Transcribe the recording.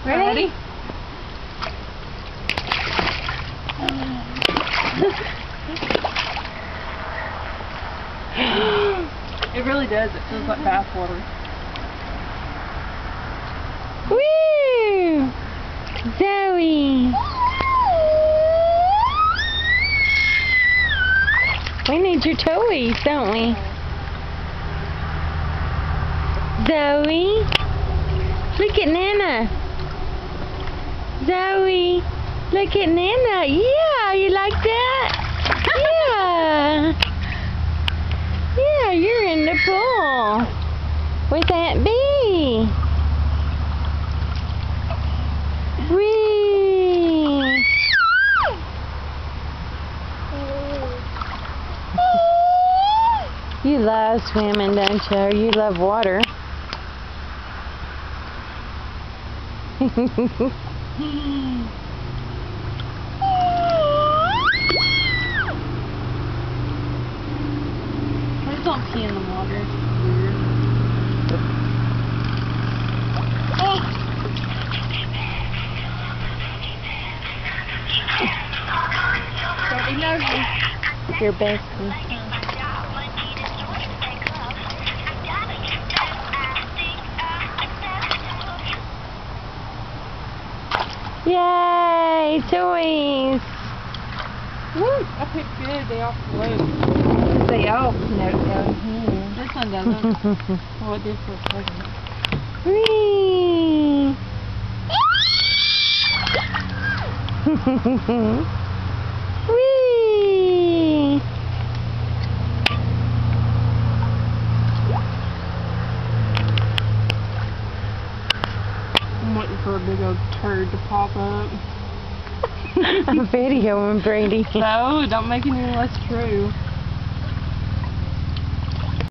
Ready? It really does. It feels like bath water. Woo! Zoe! We need your toys, don't we? Zoe! Look at Nana! Zoe! Look at Nana! Yeah! You like that? Yeah! Yeah, you're in the pool with Aunt Bee. Whee! You love swimming, don't you? You love water. Please don't pee in the water. Don't be nosy. Your bestie. Yay! Toys! Woo! I picked good. They all float. They all float down here. This one doesn't. Oh, it did for a second. Whee! Whee! I'm waiting for a big old turd to pop up. I'm videoing Brady. No, don't make it any less true.